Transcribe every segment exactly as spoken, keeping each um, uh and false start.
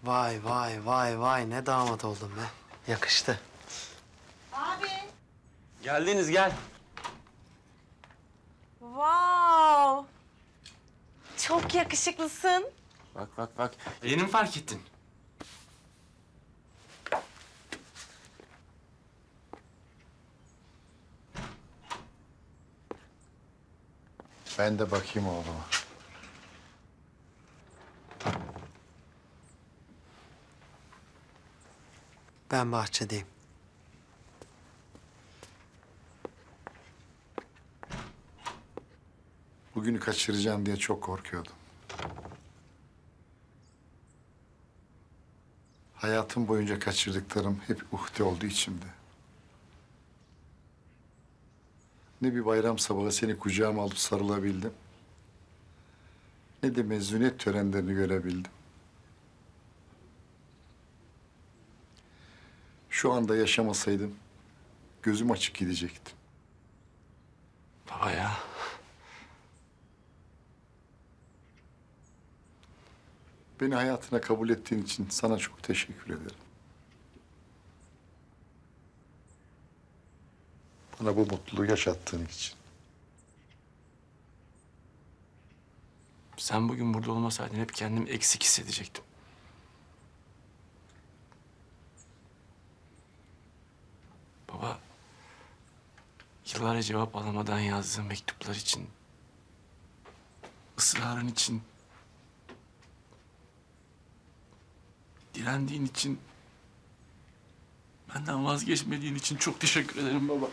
Vay vay vay vay ne damat oldum be. Yakıştı. Abi. Geldiniz gel. Wow. Çok yakışıklısın. Bak bak bak. Yeni mi fark ettin? Ben de bakayım oğluma. Ben bahçedeyim. Bugünü kaçıracağım diye çok korkuyordum. Hayatım boyunca kaçırdıklarım hep uhde oldu içimde. Ne bir bayram sabahı seni kucağıma alıp sarılabildim, ne de mezuniyet törenlerini görebildim. Şu anda yaşamasaydım gözüm açık gidecektim. Baba ya. Beni hayatına kabul ettiğin için sana çok teşekkür ederim. Bana bu mutluluğu yaşattığın için. Sen bugün burada olmasaydın hep kendimi eksik hissedecektim. Baba, yıllarca cevap alamadan yazdığım mektuplar için, ısrarın için, direndiğin için, benden vazgeçmediğin için çok teşekkür ederim baba.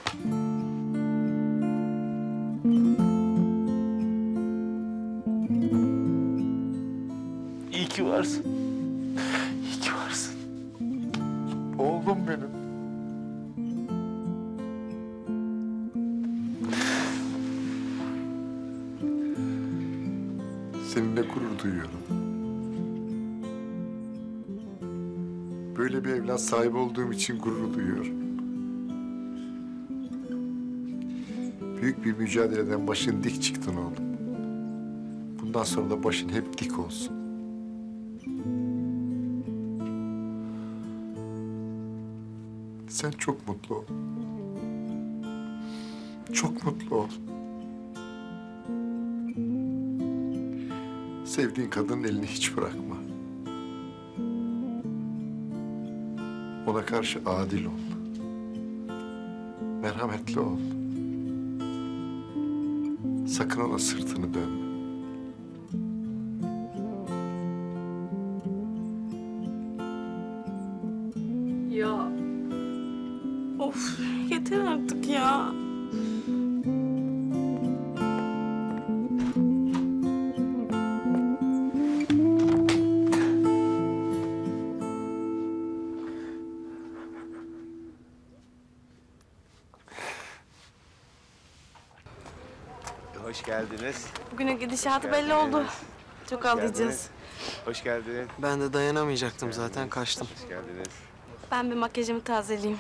İyi ki varsın. İyi ki varsın. Oğlum benim. Seninle gurur duyuyorum. Böyle bir evlat sahibi olduğum için gurur duyuyorum. Büyük bir mücadeleden başın dik çıktın oğlum. Bundan sonra da başın hep dik olsun. Sen çok mutlu ol. Çok mutlu ol. Sevdiğin kadının elini hiç bırakma. Ona karşı adil ol. Merhametli ol. Sakın ona sırtını dönme. Ya. Of yeter artık ya. Hoş geldiniz. Bugünün gidişatı belli geldiniz. oldu. Çok ağlayacağız. Hoş geldiniz. Ben de dayanamayacaktım zaten, kaçtım. Hoş geldiniz. Ben bir makyajımı tazeleyeyim.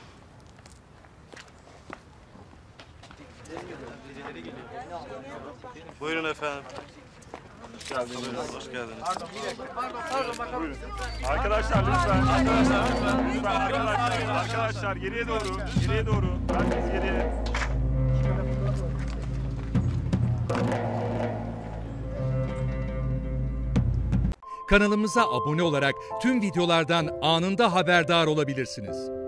Buyurun efendim. Hoş geldiniz. Hoş geldiniz. Buyurun. Arkadaşlar lütfen. Arkadaşlar lütfen. Lütfen arkadaşlar. Arkadaşlar geriye doğru. Geriye doğru. Herkes geriye. Kanalımıza abone olarak tüm videolardan anında haberdar olabilirsiniz.